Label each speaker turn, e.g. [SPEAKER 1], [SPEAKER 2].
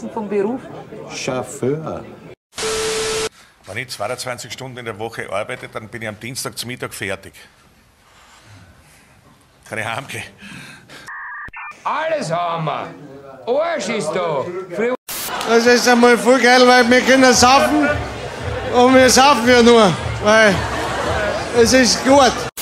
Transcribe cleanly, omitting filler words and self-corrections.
[SPEAKER 1] wissen vom Beruf?
[SPEAKER 2] Chauffeur.
[SPEAKER 3] Wenn ich 22 Stunden in der Woche arbeite, dann bin ich am Dienstag zum Mittag fertig. Kann ich heimgehen?
[SPEAKER 4] Alles haben wir. Arsch ist da.
[SPEAKER 5] Das ist einmal voll geil, weil wir können saufen und wir saufen ja nur, weil es ist gut.